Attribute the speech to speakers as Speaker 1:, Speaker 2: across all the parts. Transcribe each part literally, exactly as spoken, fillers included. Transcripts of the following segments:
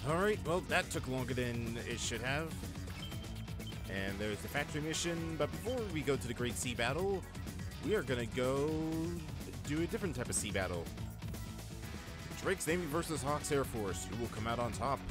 Speaker 1: Alright, well, that took longer than it should have. And there's the factory mission, but before we go to the Great Sea Battle, we are gonna go do a different type of sea battle. Drake's Navy versus Hawks Air Force. Who will come out on top?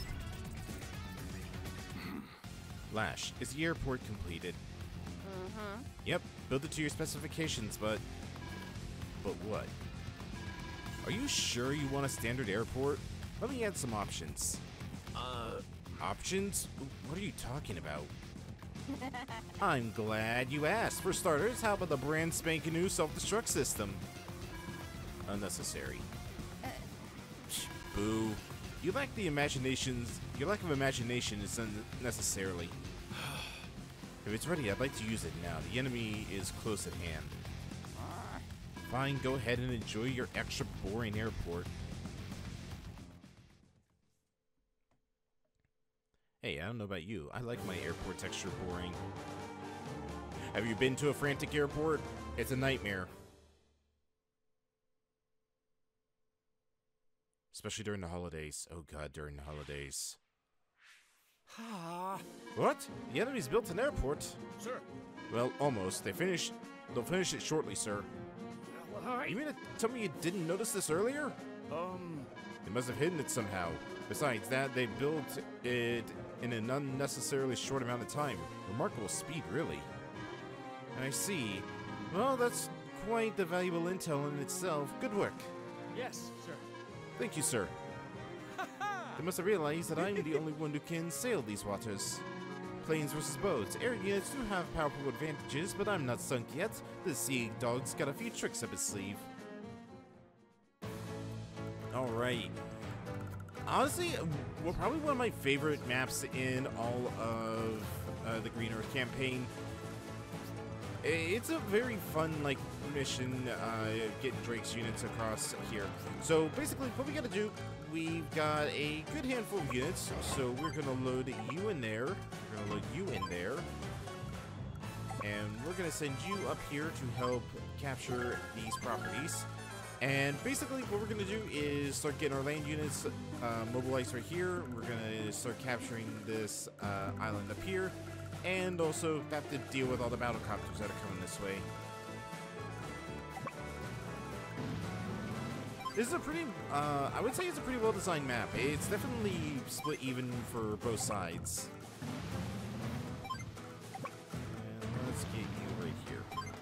Speaker 1: Lash, is the airport completed?
Speaker 2: Mm-hmm.
Speaker 1: Yep, build it to your specifications, but... But what? Are you sure you want a standard airport? Let me add some options.
Speaker 3: Uh...
Speaker 1: Options? What are you talking about? I'm glad you asked. For starters, how about the brand spanking new self-destruct system? Unnecessary. Boo. You lack the imaginations. Your lack of imagination is unnecessarily. If it's ready, I'd like to use it now. The enemy is close at hand. Fine, go ahead and enjoy your extra boring airport. Hey, I don't know about you. I like my airports extra boring. Have you been to a frantic airport? It's a nightmare. Especially during the holidays. Oh god, during the holidays. What? The enemy's built an airport?
Speaker 3: Sir.
Speaker 1: Well, almost. They finished. They'll finish it shortly, sir.
Speaker 3: Well, alright.
Speaker 1: You mean to tell me you didn't notice this earlier?
Speaker 3: Um...
Speaker 1: They must have hidden it somehow. Besides that, they built it in an unnecessarily short amount of time. Remarkable speed, really. I see. Well, that's quite the valuable intel in itself. Good work.
Speaker 3: Yes, sir.
Speaker 1: Thank you, sir. They must have realized that I'm the only one who can sail these waters. Planes versus boats. Air units do have powerful advantages, but I'm not sunk yet. The Sea Dog's got a few tricks up his sleeve. Alright. Honestly, well, probably one of my favorite maps in all of uh, the Green Earth campaign. It's a very fun, like, mission, uh, getting Drake's units across here. So, basically, what we gotta do, we've got a good handful of units, so we're gonna load you in there, we're gonna load you in there, and we're gonna send you up here to help capture these properties. And basically, what we're gonna do is start getting our land units uh, mobilized right here. We're gonna start capturing this uh, island up here. And also have to deal with all the battle copters that are coming this way. This is a pretty, uh, I would say it's a pretty well-designed map. It's definitely split even for both sides. And let's get you right here.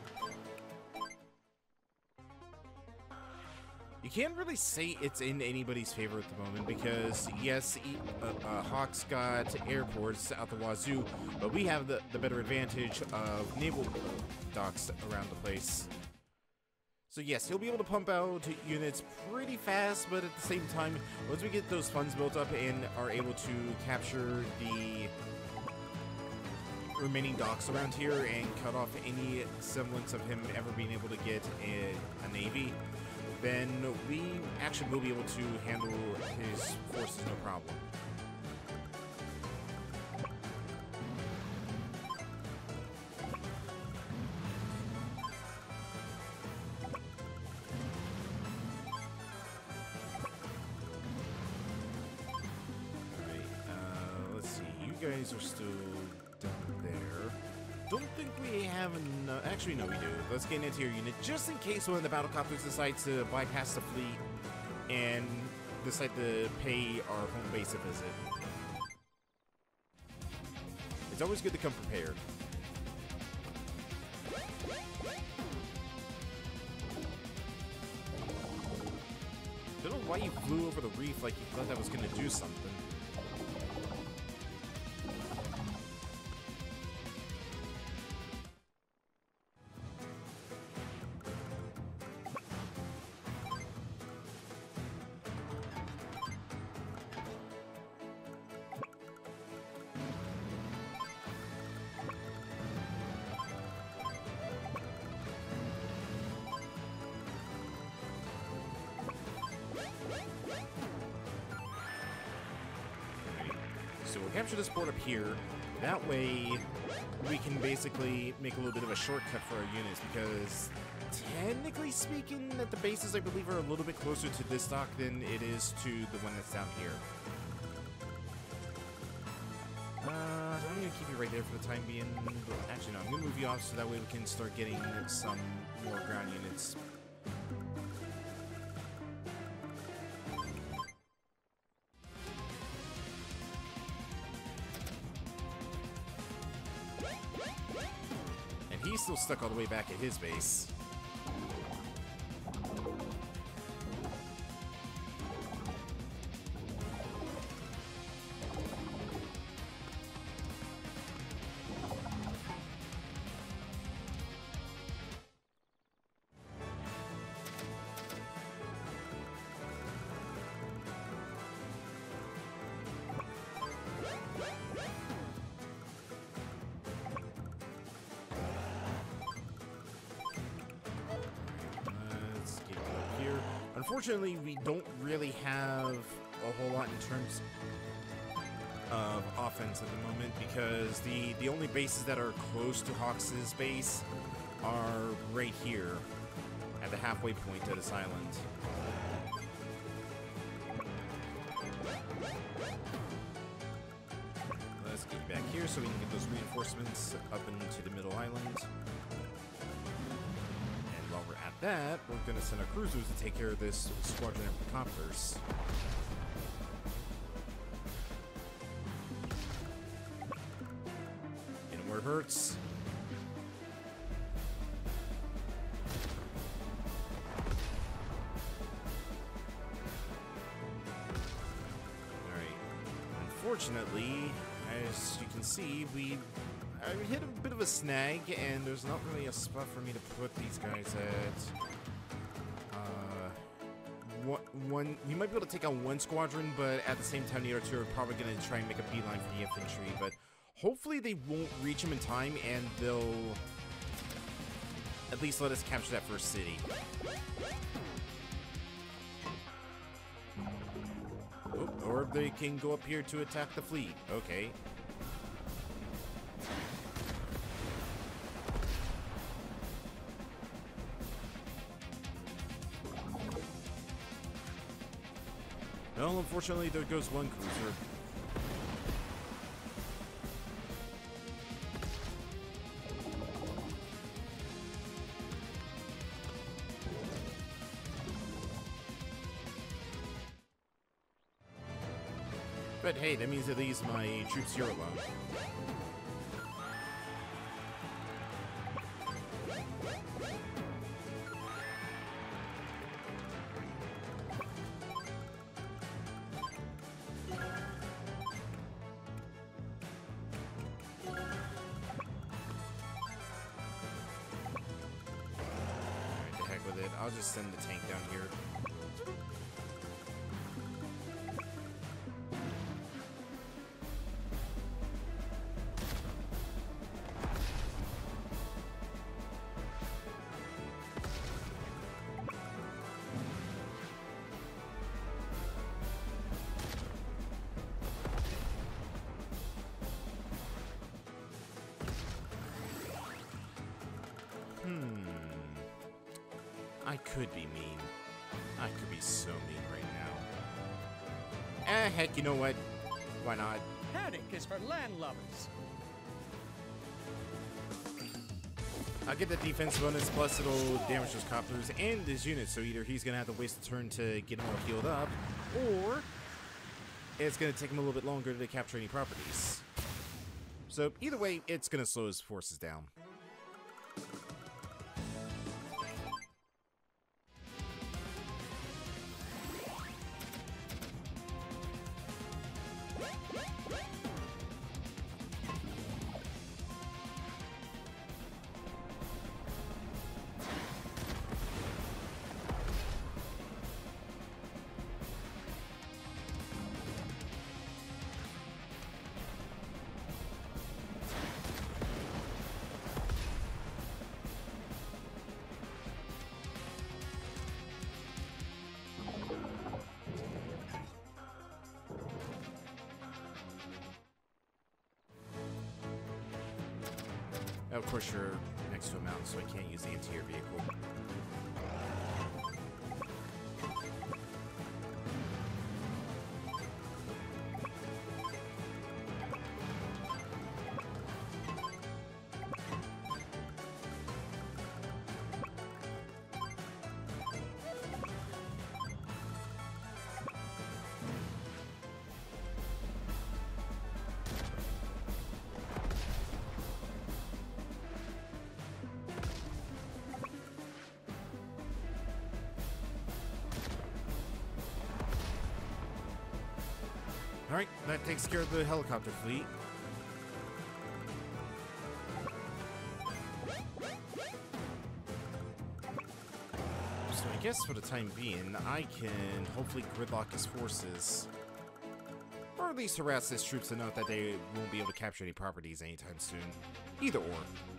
Speaker 1: You can't really say it's in anybody's favor at the moment because, yes, e uh, uh, Hawks got airports out the wazoo, but we have the, the better advantage of naval docks around the place. So yes, he'll be able to pump out units pretty fast, but at the same time, once we get those funds built up and are able to capture the remaining docks around here and cut off any semblance of him ever being able to get a, a navy, then we actually will be able to handle his forces no problem. Alright, uh, let's see. You guys are still down there. Don't think we have enough. Actually, no, we do. Let's get into your unit just in case one of the battlecopters decides to bypass the fleet and decide to pay our home base a visit. It's always good to come prepared. Don't know why you flew over the reef like you thought that was going to do something. So we'll capture this port up here. That way, we can basically make a little bit of a shortcut for our units, because technically speaking, that the bases, I believe, are a little bit closer to this dock than it is to the one that's down here. Uh, I'm gonna keep you right there for the time being. Actually, no, I'm gonna move you off so that way we can start getting some more ground units. And he's still stuck all the way back at his base. Unfortunately, we don't really have a whole lot in terms of offense at the moment because the, the only bases that are close to Hawks' base are right here at the halfway point of this island. Let's get you back here so we can get those reinforcements up into the middle island. While we're at that, we're going to send our cruisers to take care of this squadron of copters. And where it hurts. Alright. Unfortunately, as you can see, we I hit a bit of a snag, and there's not really a spot for me to put these guys at. Uh, one, one, we might be able to take out one squadron, but at the same time, the other two are probably going to try and make a beeline for the infantry. But hopefully, they won't reach them in time, and they'll at least let us capture that first city. Oh, or they can go up here to attack the fleet. Okay. Well, unfortunately, there goes one cruiser. But hey, that means at least my troops here alone. I'll just send the tank down here. I could be mean. I could be so mean right now. Eh, heck, you know what? Why not?
Speaker 3: Panic is for landlubbers.
Speaker 1: I'll get the defense bonus, plus it'll damage those copters and his units, so either he's going to have to waste a turn to get them all healed up, or it's going to take him a little bit longer to capture any properties. So either way, it's going to slow his forces down. Of course, you're next to a mountain, so I can't use the interior vehicle. Alright, that takes care of the helicopter fleet. So I guess for the time being, I can hopefully gridlock his forces. Or at least harass his troops enough that they won't be able to capture any properties anytime soon. Either or.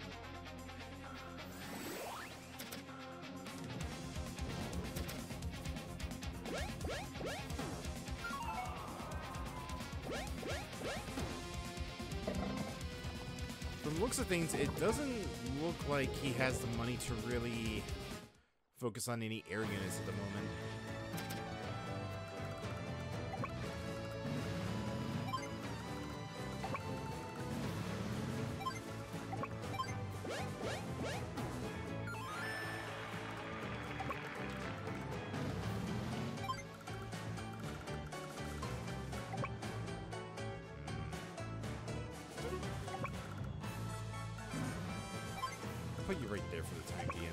Speaker 1: From the looks of things, it doesn't look like he has the money to really focus on any air units at the moment. Put you right there for the time being.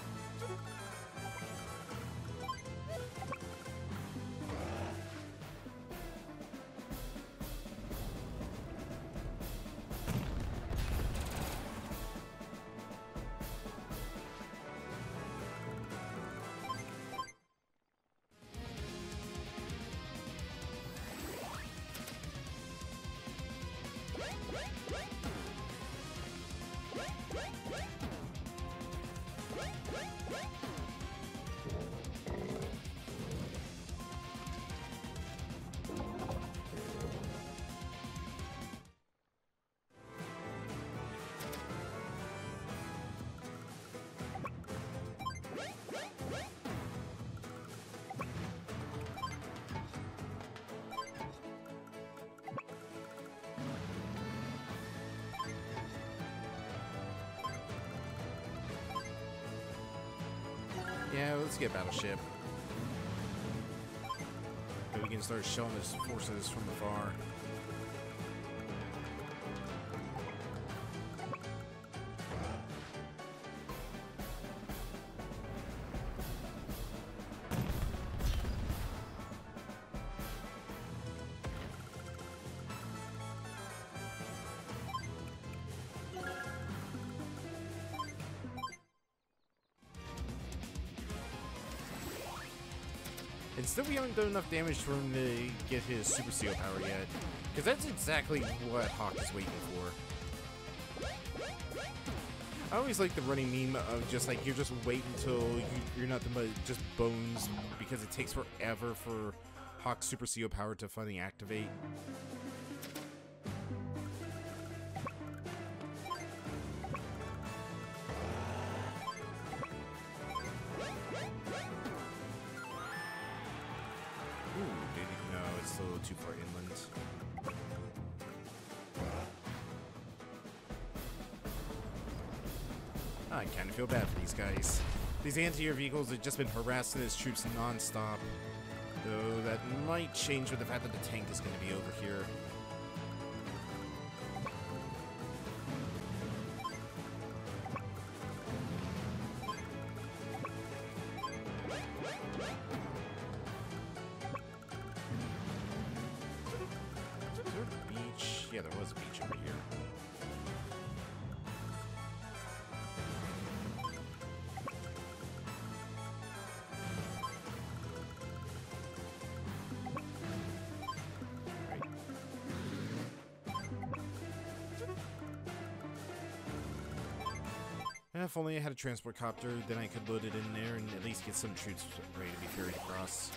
Speaker 1: Yeah, let's get Battleship. Maybe we can start showing his forces from afar. And still we haven't done enough damage for him to get his Super Seal power yet. Because that's exactly what Hawk is waiting for. I always like the running meme of just like, you just wait until you, you're nothing but just bones, because it takes forever for Hawk's Super Seal power to finally activate. Too far inland. I kind of feel bad for these guys. These anti-air vehicles have just been harassing his troops non-stop. Though that might change with the fact that the tank is going to be over here. Yeah, there was a beach over here. Right. If only I had a transport copter, then I could load it in there and at least get some troops ready to be ferried across.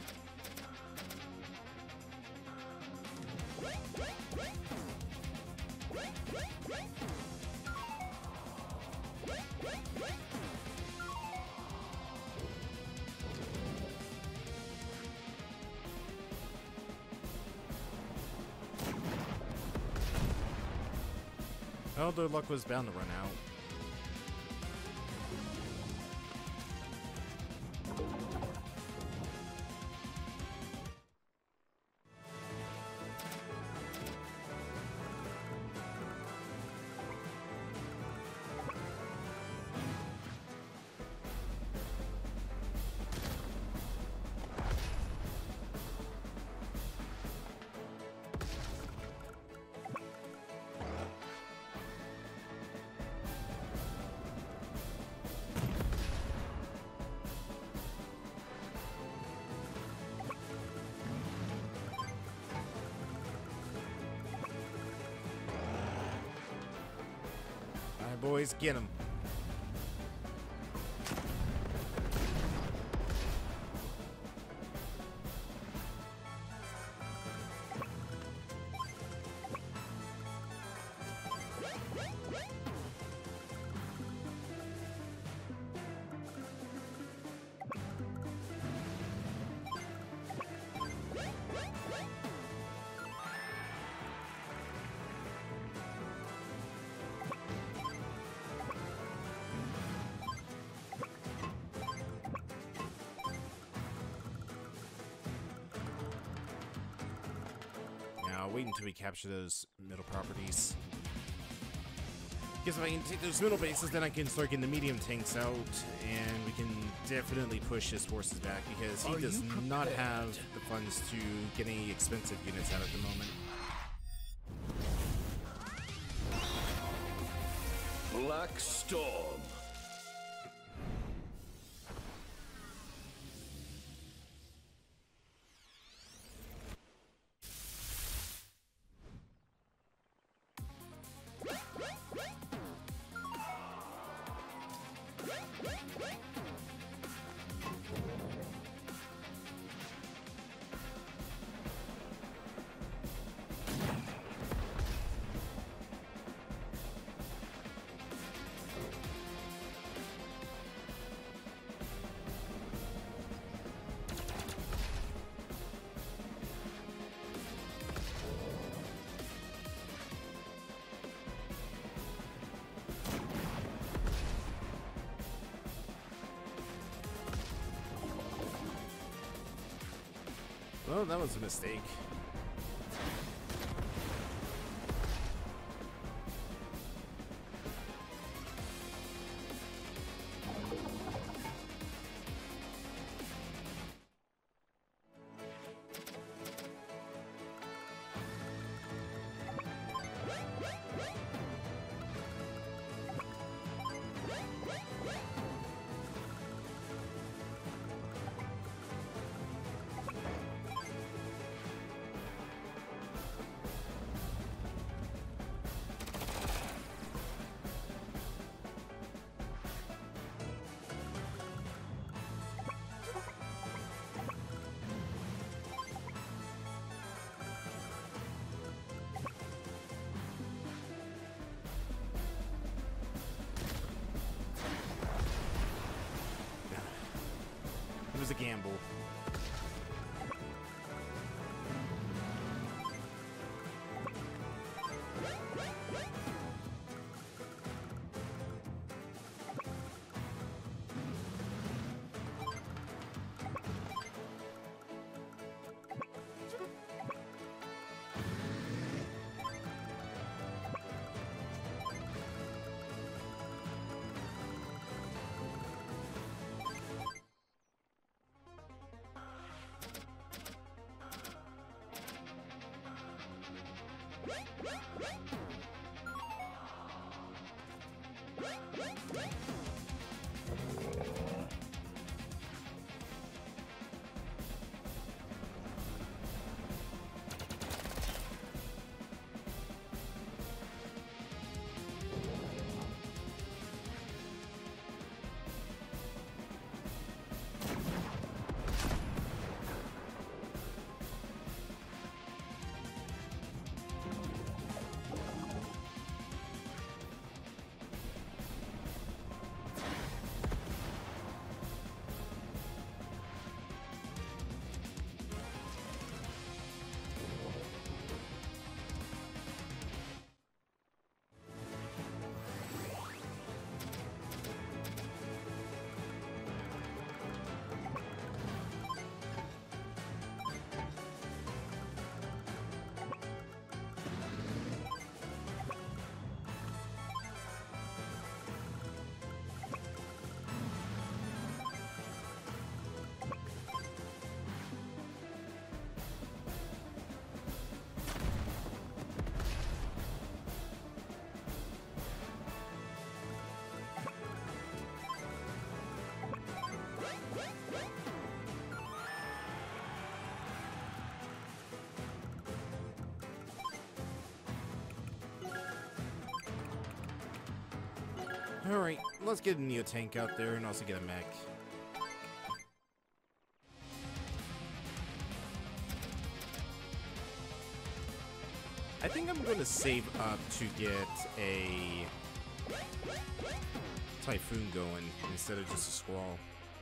Speaker 1: Oh, their luck was bound to run out. boys. Get him. Now, wait until we capture those middle properties. Because if I can take those middle bases, then I can start getting the medium tanks out, and we can definitely push his forces back, because he
Speaker 3: Are
Speaker 1: does
Speaker 3: you
Speaker 1: not
Speaker 3: prepared?
Speaker 1: have the funds to get any expensive units out at the moment.
Speaker 2: Black Storm.
Speaker 1: Well, that was a mistake. It was a gamble. Alright, let's get a Neo Tank out there and also get a mech. I think I'm going to save up to get a Typhoon going instead of just a Squall.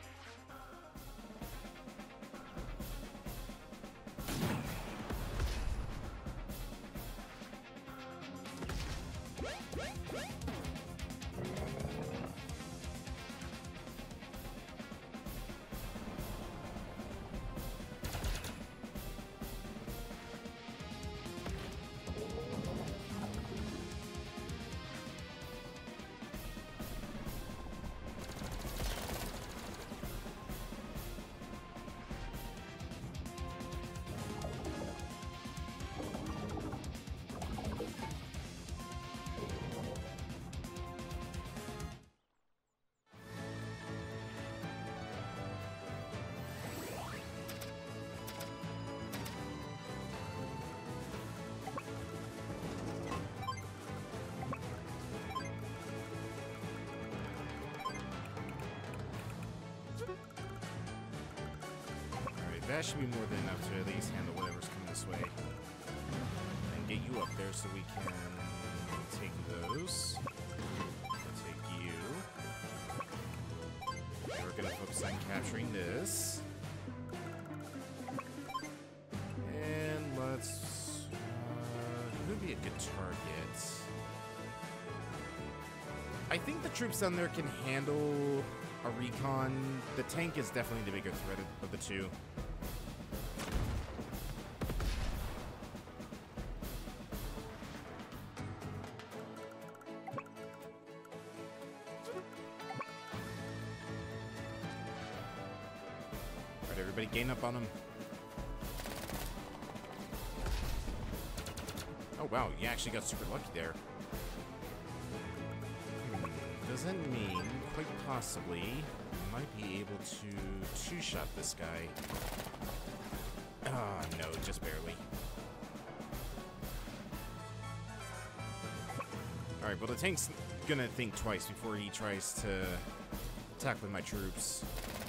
Speaker 1: That should be more than enough to at least handle whatever's coming this way. And get you up there so we can take those. I'll take you. And we're gonna focus on capturing this. And let's... Uh, who would be a good target? I think the troops down there can handle a recon. The tank is definitely the bigger threat of the two. Everybody gain up on him. Oh wow, you actually got super lucky there. Hmm, does that mean, quite possibly, you might be able to two-shot this guy? Ah, oh, no, just barely. Alright, well the tank's gonna think twice before he tries to attack with my troops.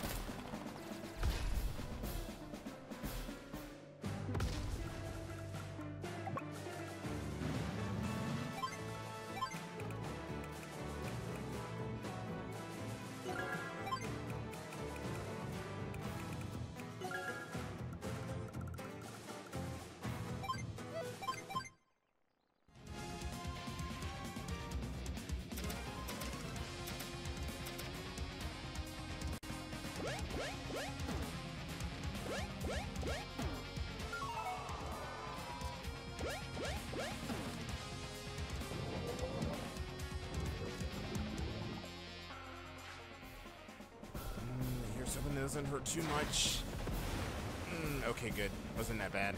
Speaker 1: Hoping it doesn't hurt too much. Mm, okay, good. Wasn't that bad.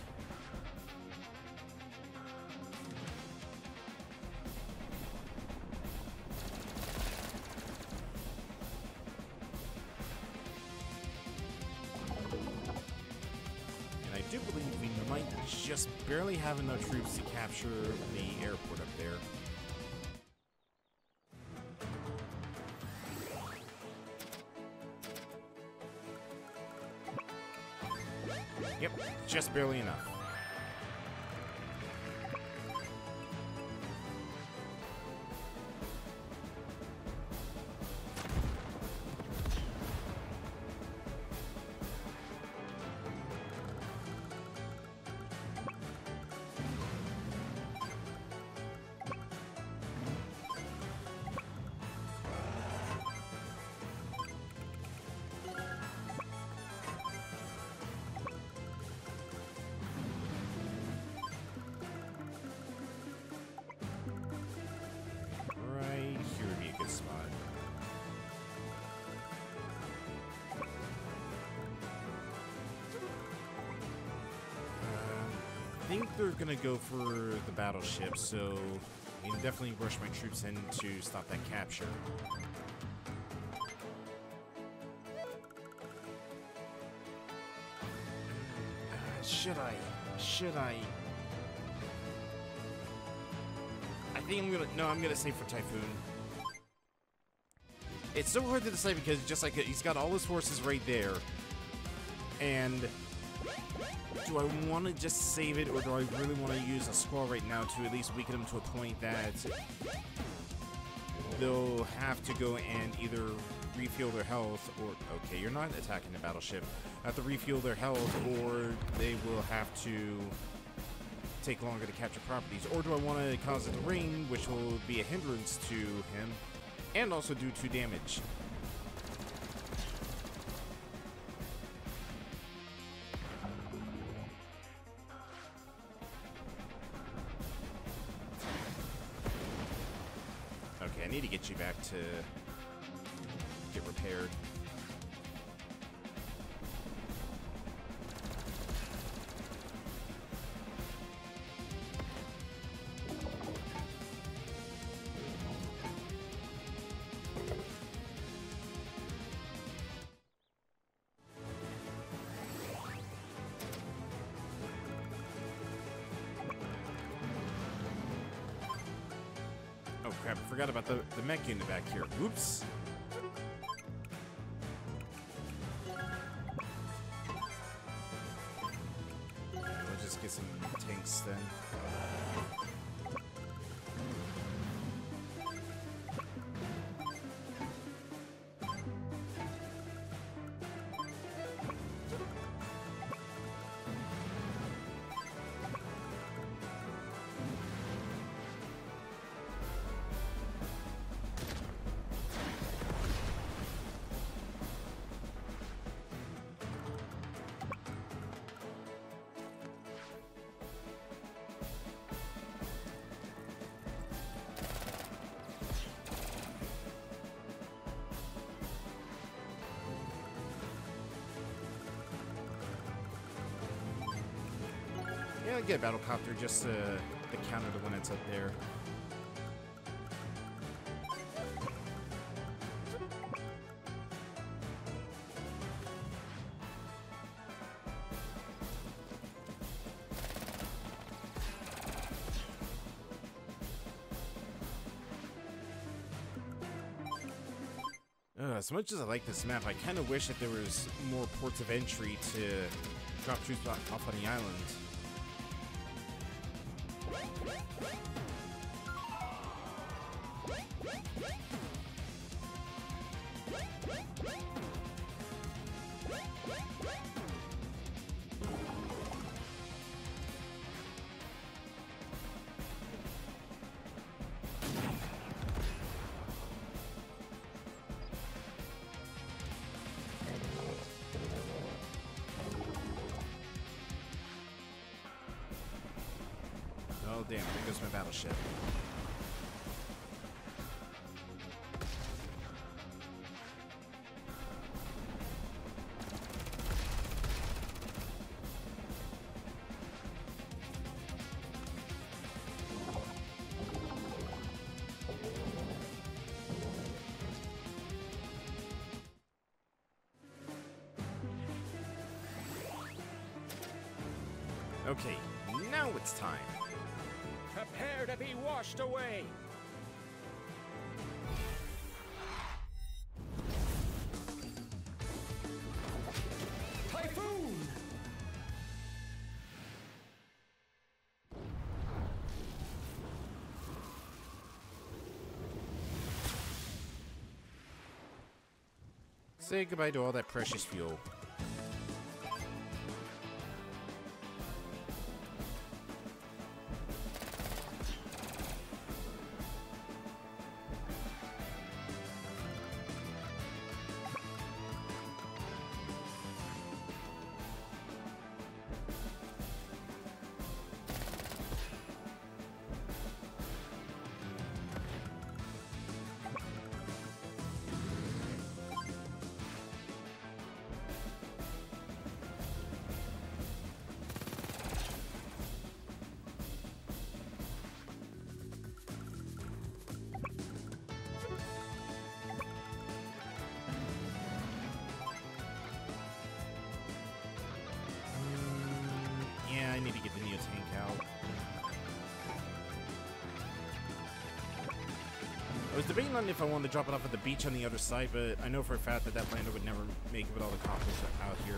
Speaker 1: And I do believe we might just barely have enough troops to capture the airport up there. Yep, just barely enough. I think they're gonna go for the battleship, so I can definitely rush my troops in to stop that capture. Uh, should I? Should I? I think I'm gonna. No, I'm gonna save for Typhoon. It's so hard to decide because just like he's got all his forces right there. And do I want to just save it, or do I really want to use a Squall right now to at least weaken him to a point that they'll have to go and either refuel their health, or okay, you're not attacking the battleship, have to refuel their health, or they will have to take longer to capture properties? Or do I want to cause it to rain, which will be a hindrance to him and also do two damage? Okay, I need to get you back to get repaired. Oh crap, I forgot about the, the mech unit back here. Oops. We'll just get some tanks then. Yeah, I'll get a battlecopter just to, to counter the one that's up there. Uh, as much as I like this map, I kind of wish that there was more ports of entry to drop troops off on the island. Oh damn, there goes my battleship. Okay, now it's time.
Speaker 3: Prepare to be washed away. Typhoon!
Speaker 1: Say goodbye to all that precious fuel. I need to get the Neo tank out. I was debating on if I wanted to drop it off at the beach on the other side, but I know for a fact that that lander would never make it with all the coppers out here.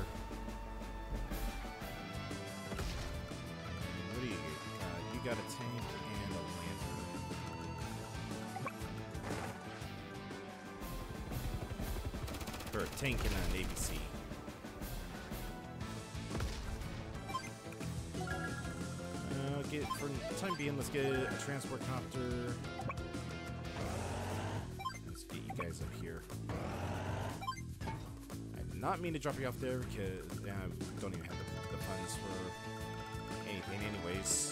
Speaker 1: What do you get? Uh, you got a tank and a lander. Or a tank and a Navy Sea. Uh, get, for the time being, let's get a transport copter. Let's get you guys up here. I did not mean to drop you off there because uh, I don't even have the, the funds for anything anyways.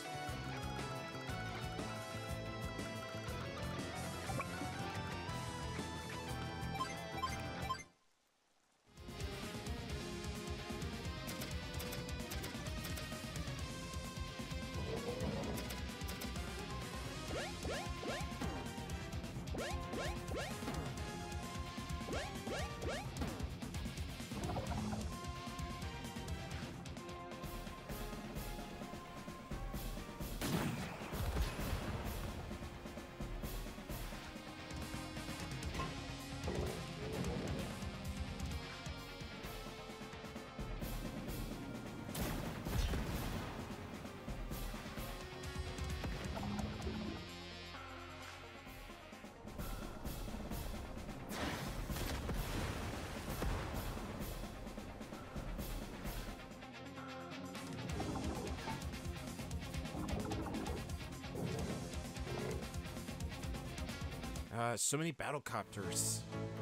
Speaker 1: Uh, so many battle copters.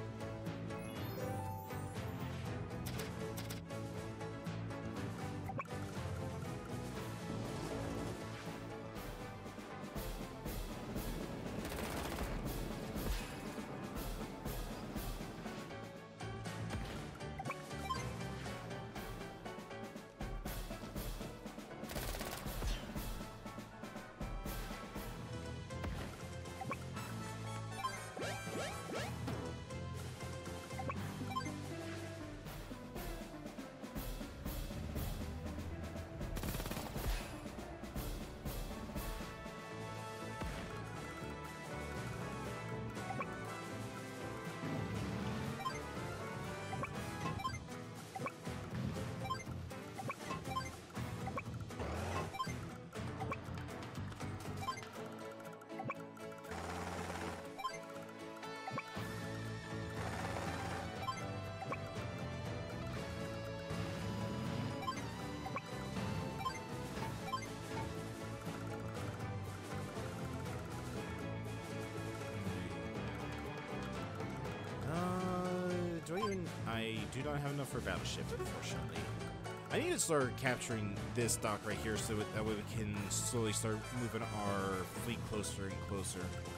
Speaker 1: Do I even... I do not have enough for battleship, unfortunately. I need to start capturing this dock right here so that way we can slowly start moving our fleet closer and closer.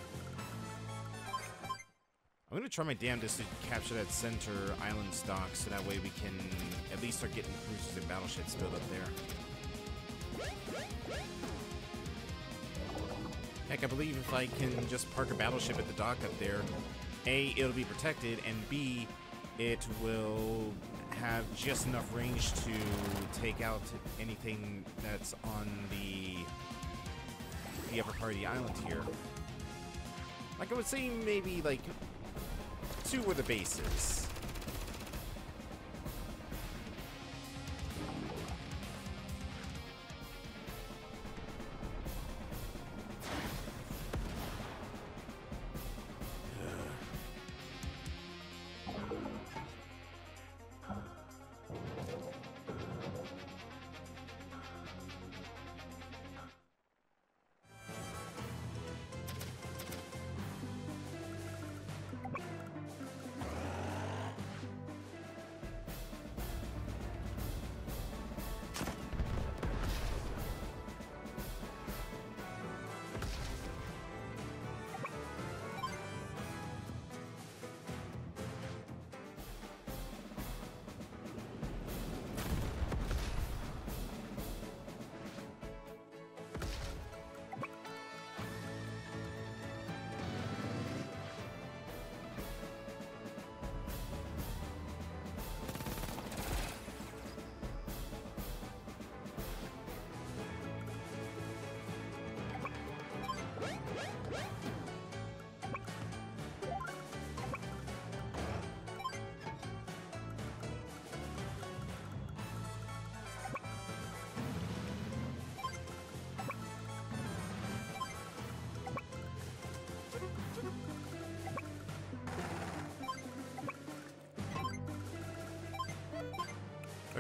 Speaker 1: I'm gonna try my damnedest to capture that center island dock so that way we can at least start getting cruisers and battleships built up there. Heck, I believe if I can just park a battleship at the dock up there, A, it'll be protected, and B, it will have just enough range to take out anything that's on the the upper part of the island here. Like I would say maybe like two were the bases.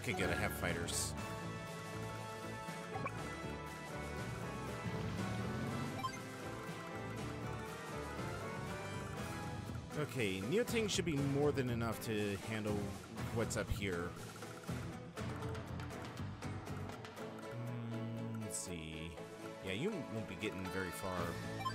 Speaker 1: Okay, good. I have fighters. Okay, Neotang should be more than enough to handle what's up here. Mm, let's see. Yeah, you won't be getting very far.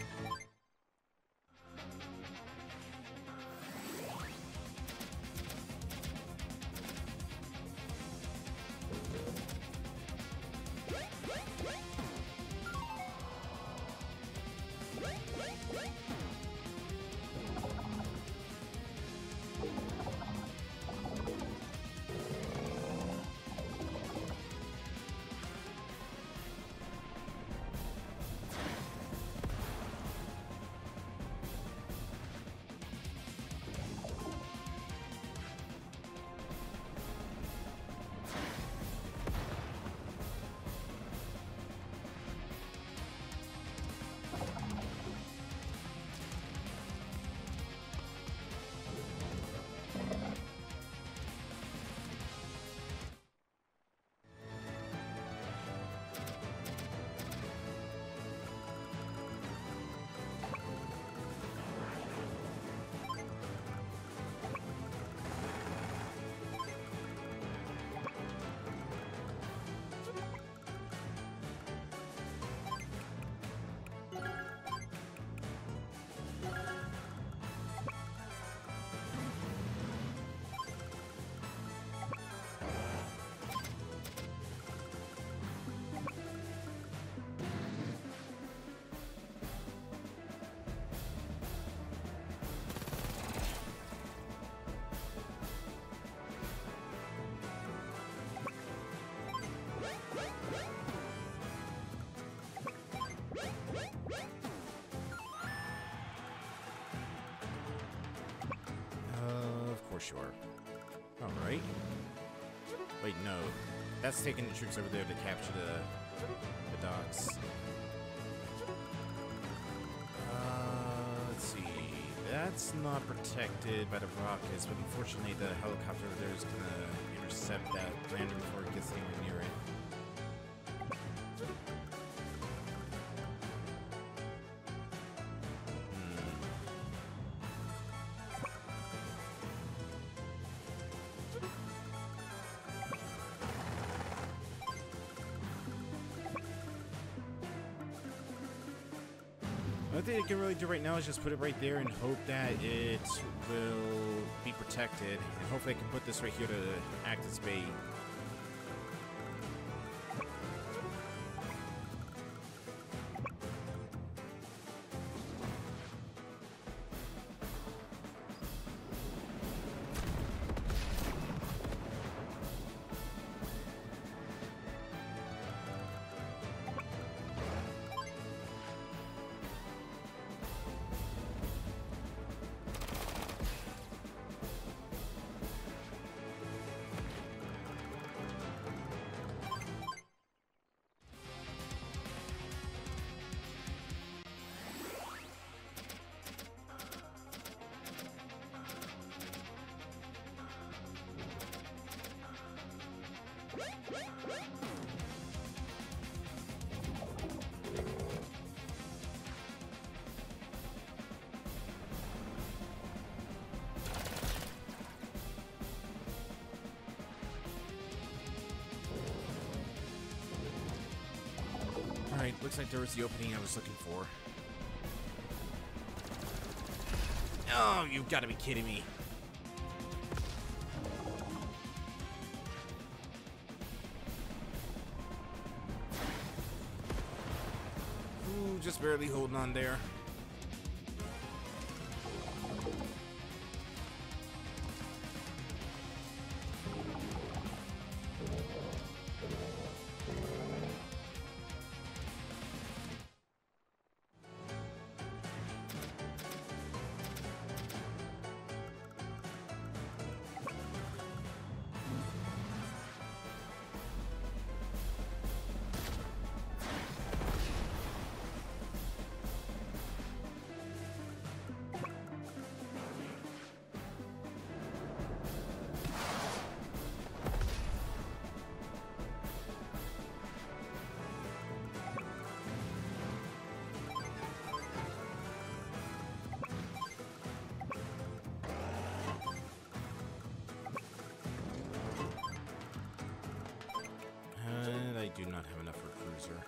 Speaker 1: Sure. Alright. Wait, no. That's taking the troops over there to capture the, the docks. Uh, let's see. That's not protected by the rockets, but unfortunately the helicopter over there is going to intercept that lander before it gets anywhere near it. The only thing I can really do right now is just put it right there and hope that it will be protected. And hopefully I can put this right here to act as bait. Alright, looks like there was the opening I was looking for. Oh, you've got to be kidding me. Ooh, just barely holding on there. do not have enough for a cruiser.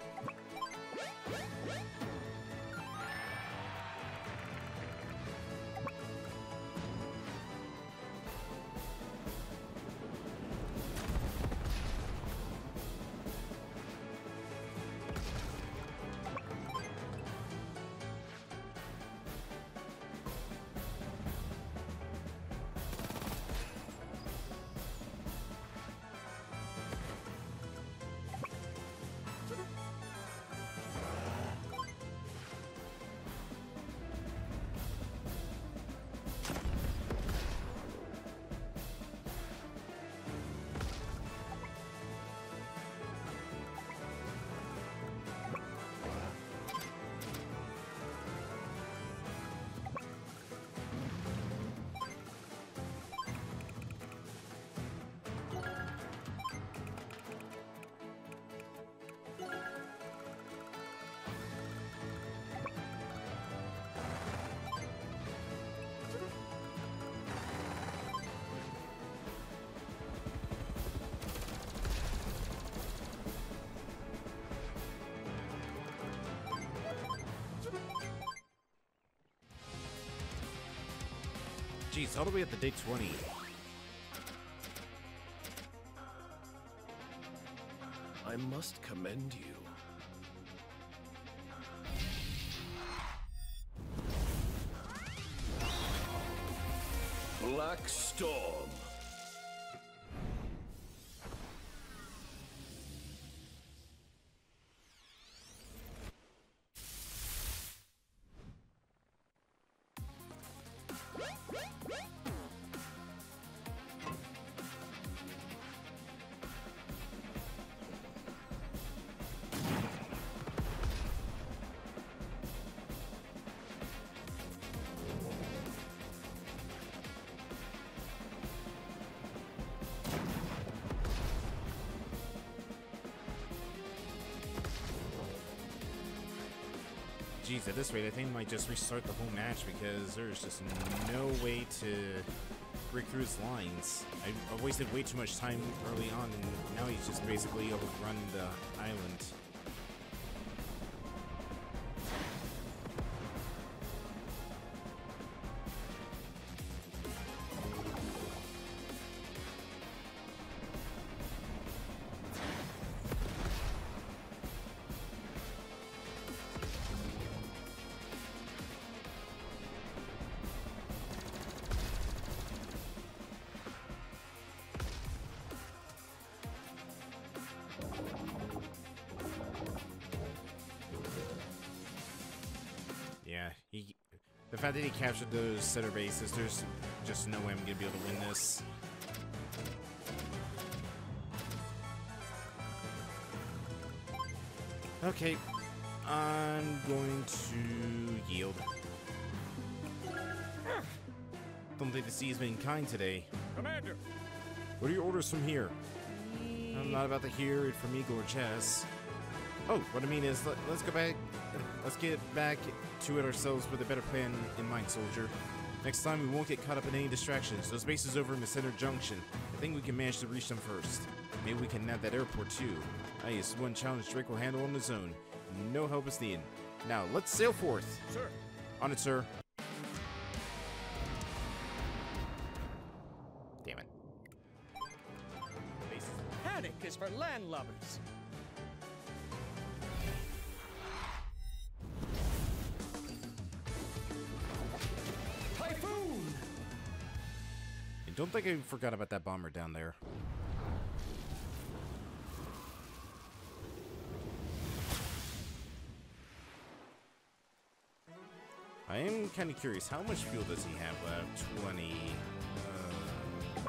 Speaker 1: Jeez, all the way at the day twenty.
Speaker 2: I must commend you. Black Storm.
Speaker 1: Jeez, at this rate, I think I might just restart the whole match because there's just no way to break through his lines. I, I wasted way too much time early on, and now he's just basically overrun the island. Yeah, he, the fact that he captured those center bases, there's just no way I'm going to be able to win this. Okay, I'm going to yield. Don't think the sea's been kind today.
Speaker 3: Commander!
Speaker 1: What are your orders from here? I'm not about to hear it from Eagle or Chess. Oh, what I mean is, let, let's go back. Let's get back to it ourselves with a better plan in mind, soldier. Next time, we won't get caught up in any distractions. Those bases over in the center junction. I think we can manage to reach them first. Maybe we can nab that airport too. Ah, yes, one challenge Drake will handle on his own. No help is needed. Now, let's sail forth.
Speaker 3: Sir!
Speaker 1: On it, sir. Damn it. Bases.
Speaker 3: Panic is for landlubbers. Typhoon!
Speaker 1: And don't think I forgot about that bomber down there. I am kind of curious, how much fuel does he have left? twenty. Uh,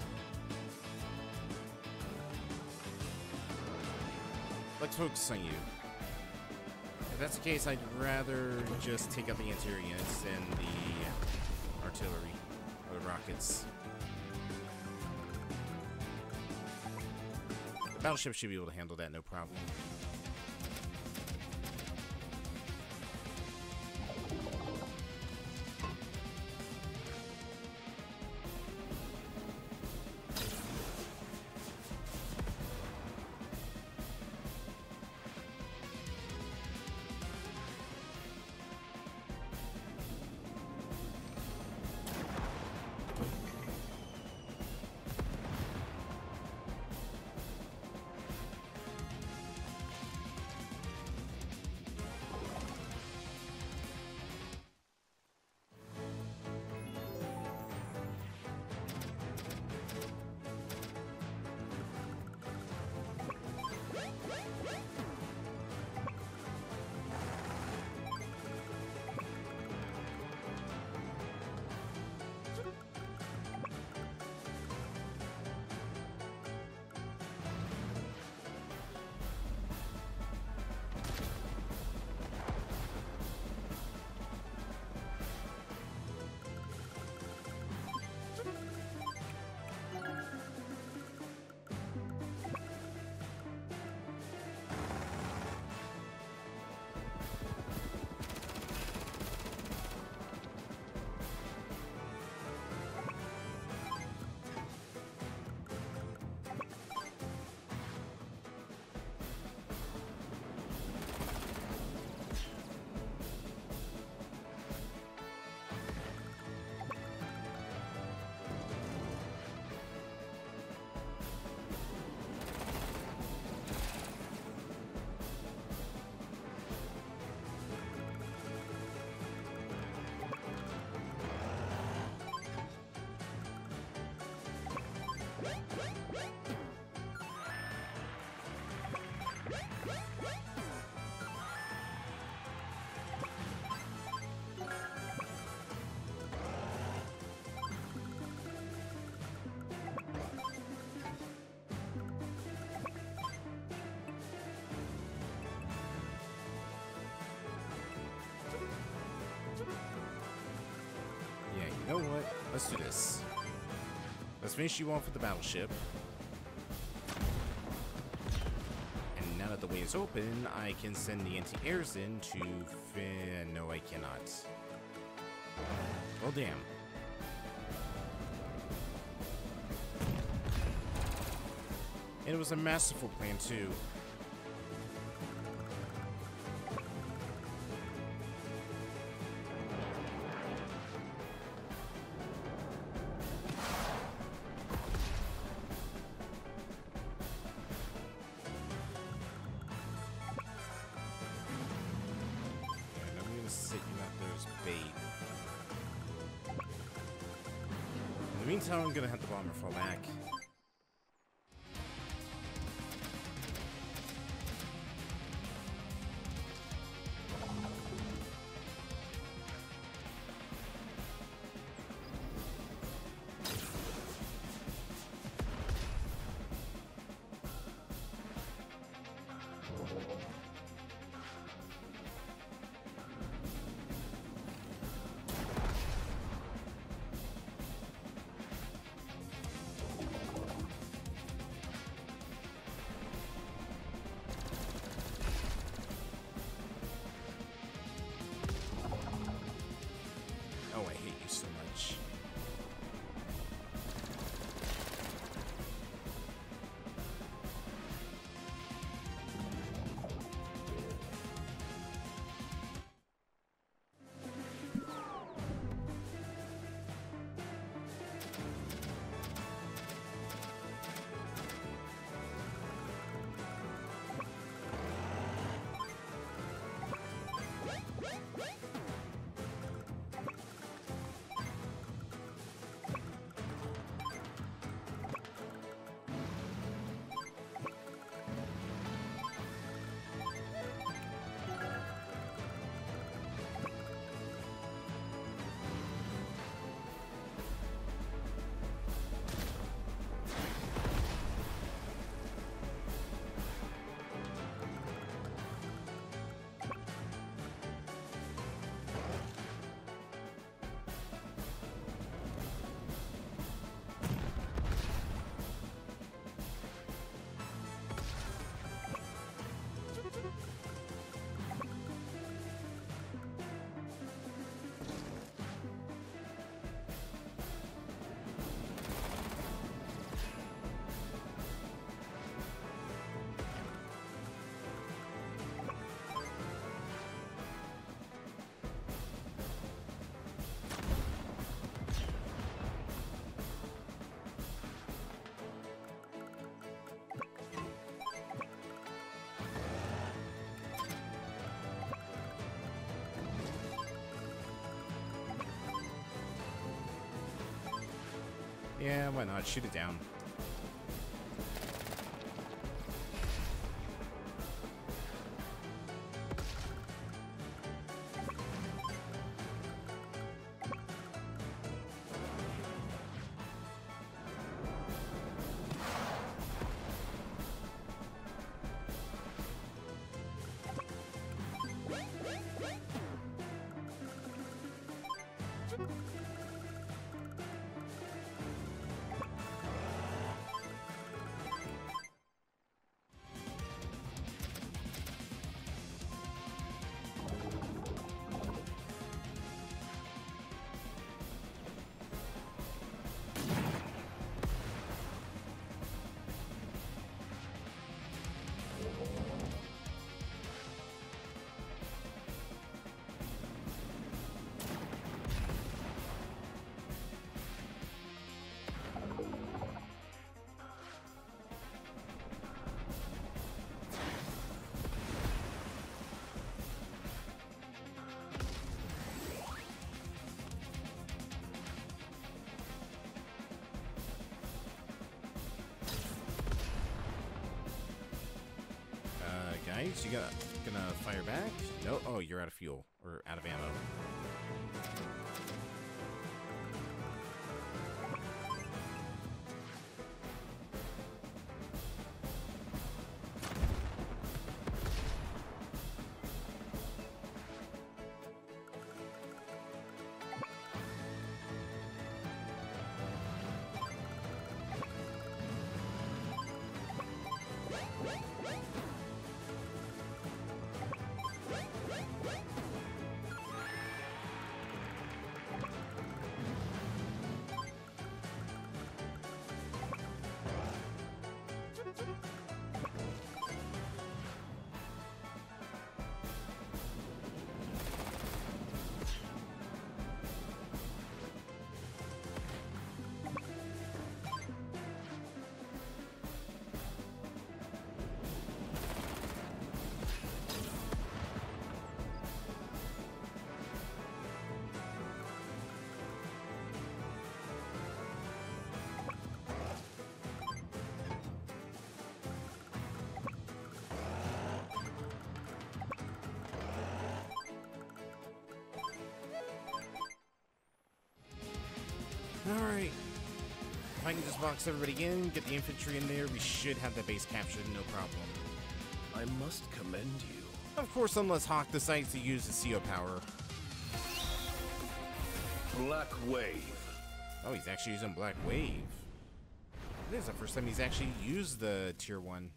Speaker 1: let's focus on you. If that's the case, I'd rather just take out the interior units than the artillery or the rockets. The battleship should be able to handle that, no problem. You know what? Let's do this. Let's finish you off with the battleship. And now that the way is open, I can send the anti-airs in to fin... No, I cannot. Well, damn. And it was a masterful plan, too. And I'm gonna sit you out there as bait. In the meantime, I'm gonna have the bomber fall back. Oh, I hate you so much. Yeah, why not? Shoot it down. Guys, you got gonna fire back? No? Oh, you're out of fuel. Or out of ammo. Alright. If I can just box everybody in, get the infantry in there, we should have the base captured, no problem.
Speaker 2: I must commend you.
Speaker 1: Of course, unless Hawk decides to use the C O power.
Speaker 2: Black Wave.
Speaker 1: Oh, he's actually using Black Wave. It is the first time he's actually used the tier one.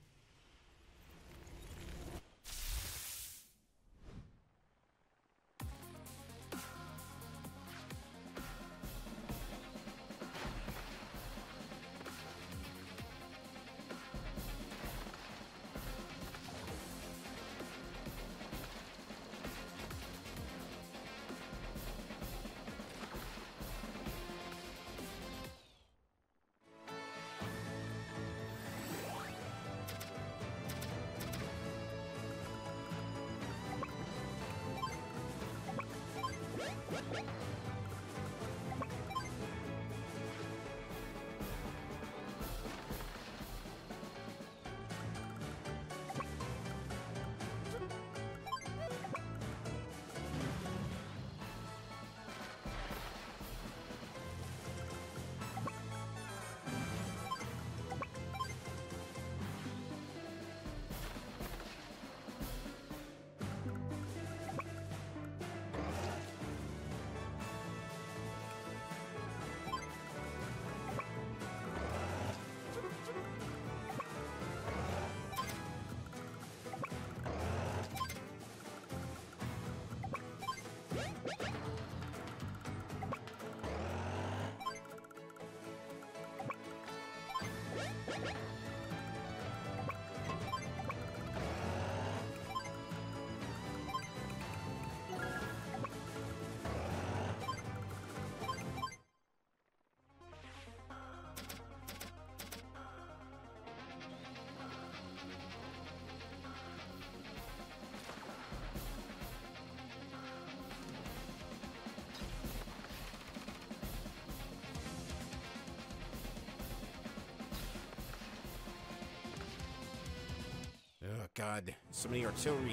Speaker 1: Oh god, so many artillery.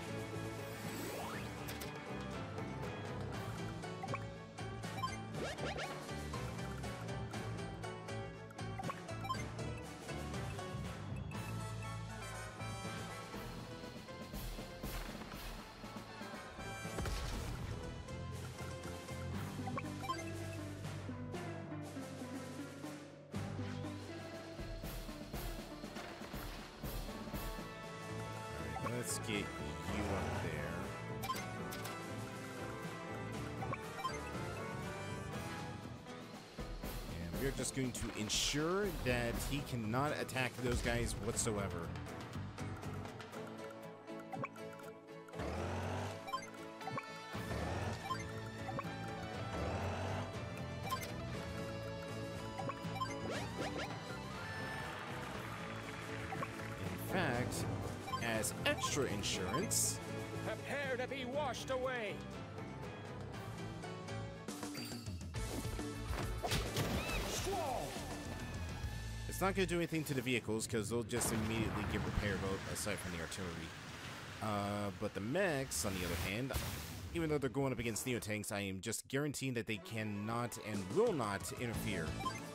Speaker 1: Let's get you up there. And we're just going to ensure that he cannot attack those guys whatsoever. In fact, as extra insurance,
Speaker 3: Prepare to be washed away. Squall.
Speaker 1: it's not going to do anything to the vehicles because they'll just immediately get repaired aside from the artillery. Uh, but the mechs, on the other hand, even though they're going up against Neotanks, I am just guaranteeing that they cannot and will not interfere.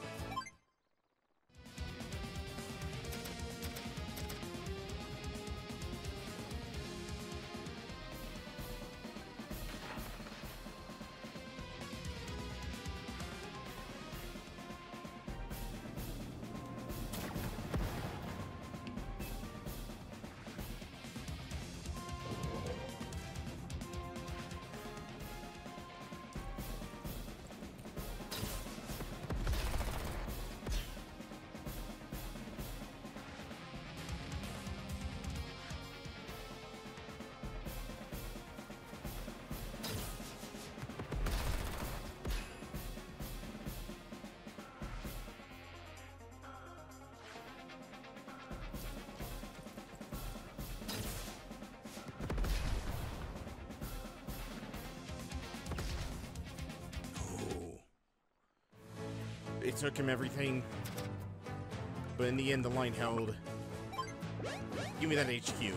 Speaker 1: It took him everything, but in the end, the line held. Give me that H Q.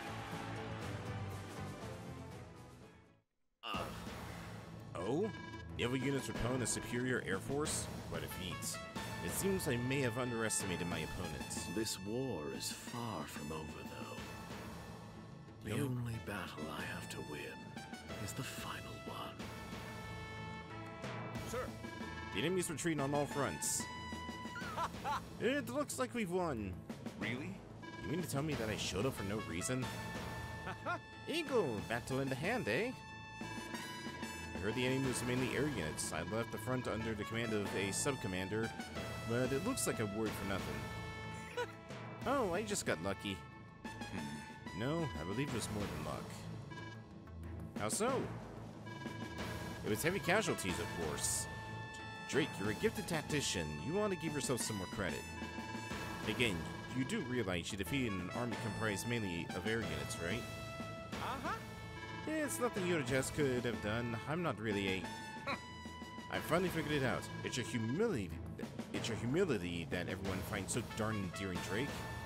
Speaker 1: Uh. Oh? Naval units repelling a superior air force? Quite a feat. It seems I may have underestimated my opponents.
Speaker 2: This war is far from over, though. The
Speaker 1: Yep.
Speaker 2: only battle I have to win is the final one.
Speaker 3: Sir,
Speaker 1: The enemy's retreating on all fronts. It looks like we've won.
Speaker 4: Really?
Speaker 1: You mean to tell me that I showed up for no reason? Eagle, back to lend a hand, eh? I heard the enemy was mainly air units. I left the front under the command of a sub-commander, but it looks like a word for nothing. Oh, I just got lucky. No, I believe it was more than luck. How so? It was heavy casualties, of course. Drake, you're a gifted tactician. You want to give yourself some more credit. Again, you do realize you defeated an army comprised mainly of air units, right?
Speaker 3: uh-huh.
Speaker 1: It's nothing you just could have done. I'm not really a... I finally figured it out. It's your humility. It's your humility that everyone finds so darn endearing, Drake.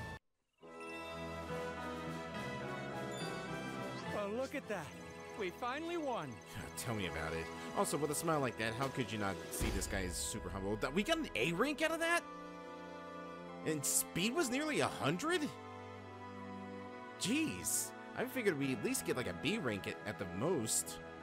Speaker 3: Well, look at that. We finally won.
Speaker 1: Tell me about it. Also, with a smile like that, how could you not see this guy is super humble? That we got an A rank out of that? And speed was nearly a hundred? Jeez. I figured we'd at least get like a B rank at, at the most.